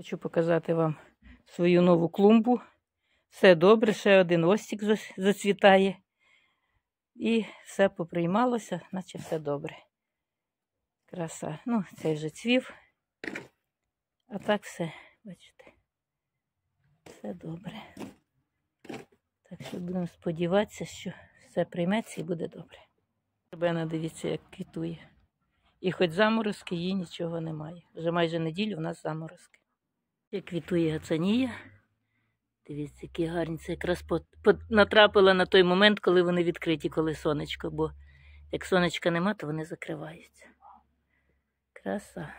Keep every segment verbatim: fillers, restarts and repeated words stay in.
Хочу показати вам свою нову клумбу. Все добре, ще один лостик зацвітає. І все поприймалося, наче все добре. Краса. Ну, цей вже цвів. А так все, бачите, все добре. Так що будемо сподіватися, що все прийметься і буде добре. Вербена, дивіться, як квітує. І хоч заморозки, їй нічого немає. Вже майже неділю у нас заморозки. І квітує гацанія. Дивіться, які гарні. Це якраз по, по, натрапила на той момент, коли вони відкриті, коли сонечко. Бо як сонечка нема, то вони закриваються. Краса.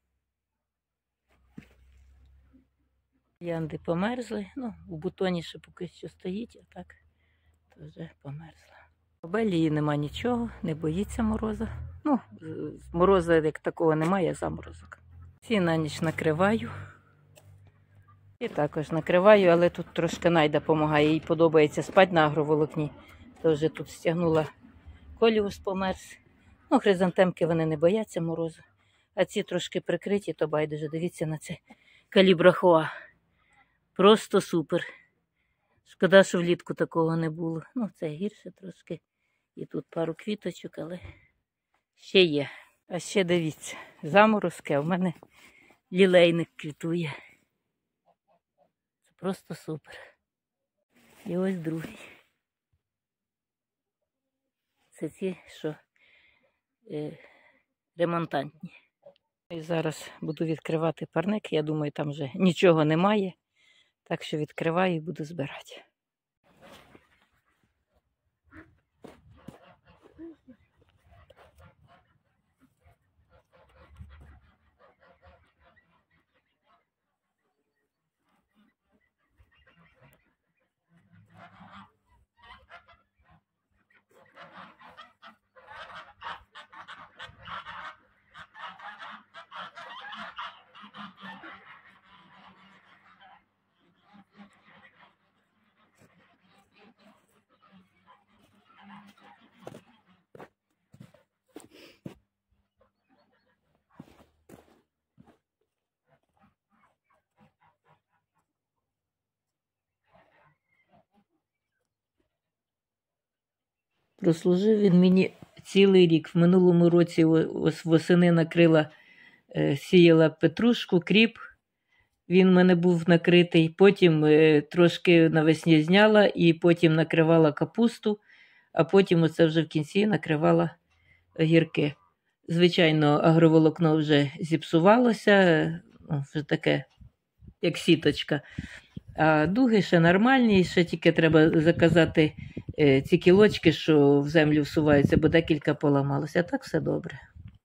Янди померзли. Ну, у бутоні ще поки що стоїть, а так то вже померзла. У Белії нема нічого, не боїться мороза. Ну, мороза як такого немає, заморозок. Ці на ніч накриваю. І також накриваю, але тут трошки Найда допомагає. Їй подобається спати на агроволокні. То вже тут стягнула коліус померз. Ну, хризантемки вони не бояться морозу. А ці трошки прикриті, то байдуже. Дивіться на це калібрахоа. Просто супер. Шкода, що влітку такого не було. Ну, це гірше трошки. І тут пару квіточок, але ще є. А ще дивіться, заморозки, а в мене лілейник квітує. Це просто супер. І ось другий. Це ті, що е, ремонтантні. І зараз буду відкривати парник. Я думаю, там вже нічого немає. Так що відкриваю і буду збирати. Прослужив він мені цілий рік. В минулому році ось восени накрила, сіяла петрушку, кріп. Він в мене був накритий. Потім трошки навесні зняла і потім накривала капусту. А потім оце вже в кінці накривала огірки. Звичайно, агроволокно вже зіпсувалося, вже таке, як сіточка. А дуги ще нормальні, ще тільки треба заказати е, ці кілочки, що в землю всуваються, бо декілька поламалося. А так все добре.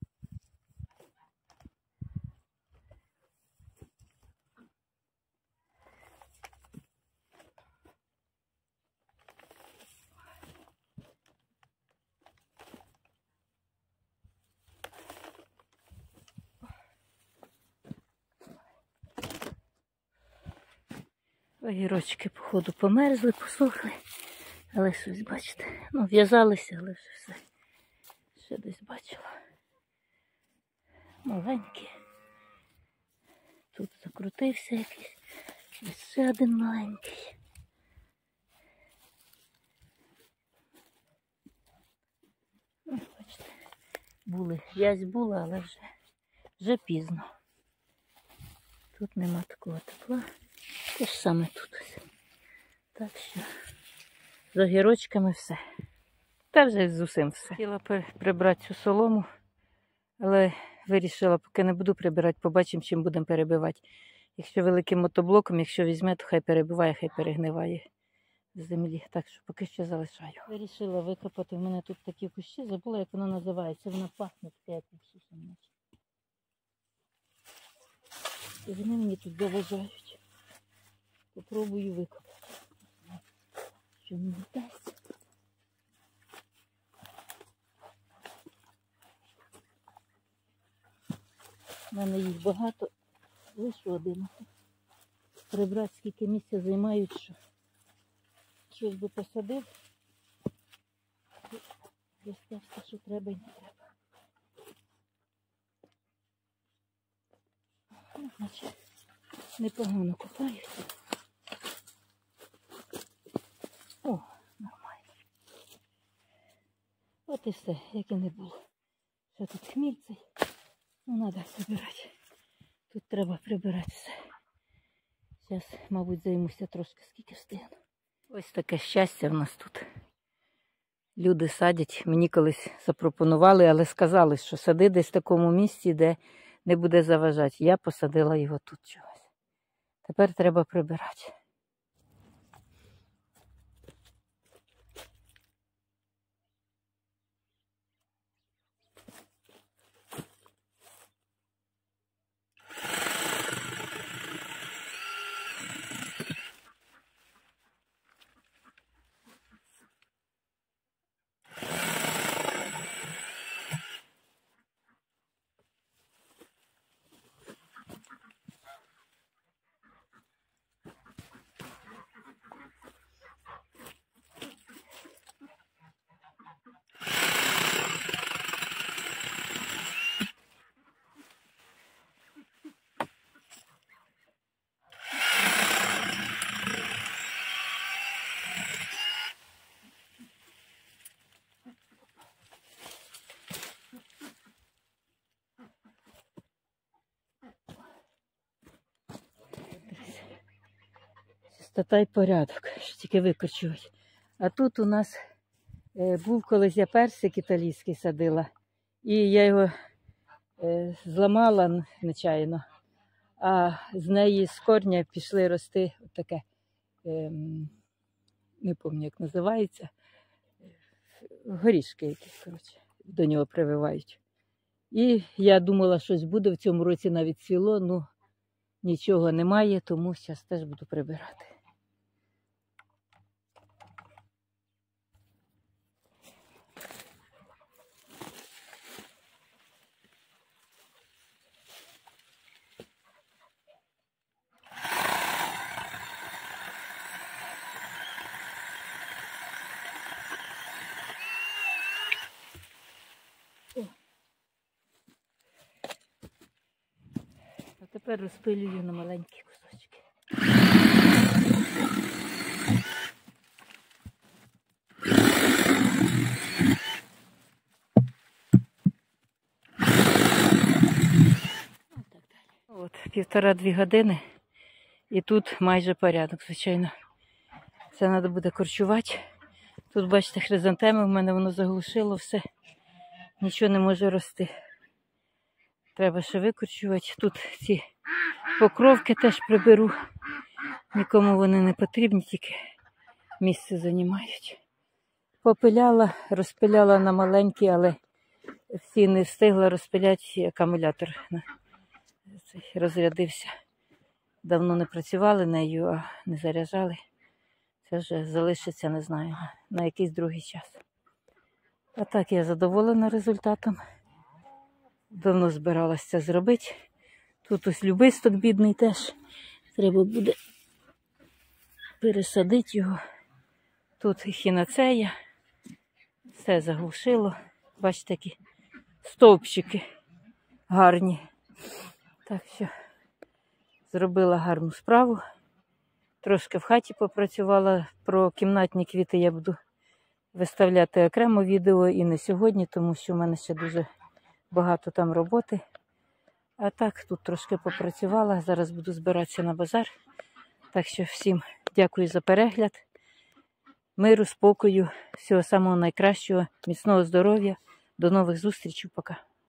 Огірочки, походу, померзли, посохли, але щось, бачите, ну, в'язалися, але вже все, ще десь бачила. Маленькі. Тут закрутився якийсь, ось ще один маленький. Ну, бачите, були, в'язь була, але вже, вже пізно. Тут нема такого тепла. Те ж саме тут ось. Так що з огірочками все. Та вже з усім все. Хотіла прибрати цю солому, але вирішила, поки не буду прибирати, побачимо, чим будемо перебивати. Якщо великим мотоблоком, якщо візьме, то хай перебиває, хай перегниває з землі. Так що поки що залишаю. Вирішила викопати, в мене тут такі кущі, забула, як воно називається. Воно пахне таке, як уксусом. І вони мені тут заважають. Попробую викопати. Що мені дасть. У мене їх багато, лише один. Прибрати скільки місця займають, що щось би посадив. Достатньо, що треба і не треба. Ну, значить, непогано копають. О, нормально. От і все, як і не було. Що тут хміль цей? Ну, треба прибирати. Тут треба прибирати все. Зараз, мабуть, займуся трошки, скільки встигну. Ось таке щастя в нас тут. Люди садять. Мені колись запропонували, але сказали, що сади десь в такому місці, де не буде заважати. Я посадила його тут чогось. Тепер треба прибирати. Чистота й порядок, що тільки викорчують. А тут у нас е, був колись я персик італійський садила. І я його е, зламала нечайно. А з неї з корня пішли рости таке, е, не пам'ятаю, як називається, горішки якісь, коротше, до нього прививають. І я думала, щось буде в цьому році, навіть цвіло, ну нічого немає, тому зараз теж буду прибирати. А тепер розпилюю на маленькі кусочки. От, півтора-дві години і тут майже порядок, звичайно. Це треба буде корчувати. Тут, бачите, хризантеми, в мене воно заглушило все. Нічого не може рости. Треба ще викорчувати. Тут ці покровки теж приберу. Нікому вони не потрібні, тільки місце займають. Попиляла, розпиляла на маленькі, але всі не встигла розпиляти, акумулятор розрядився. Давно не працювали нею, а не заряджали. Це вже залишиться, не знаю, на якийсь другий час. А так я задоволена результатом. Давно збиралася це зробити. Тут ось любисток бідний теж. Треба буде пересадити його. Тут ехінацея. Все заглушило. Бачите, такі стовпчики гарні. Так що зробила гарну справу. Трошки в хаті попрацювала. Про кімнатні квіти я буду виставляти окремо відео і не сьогодні, тому що в мене ще дуже багато там роботи. А так, тут трошки попрацювала. Зараз буду збиратися на базар. Так що всім дякую за перегляд. Миру, спокою, всього самого найкращого, міцного здоров'я. До нових зустрічей. Пока.